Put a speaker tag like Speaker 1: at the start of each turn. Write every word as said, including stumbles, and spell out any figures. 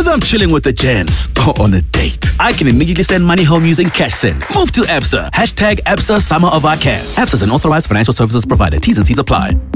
Speaker 1: whether I'm chilling with the gents or on a date, I can immediately send money home using CashSend. Move to Absa. Hashtag Absa Summer of Our Camp. Absa is an authorized financial services provider. T's and C's apply.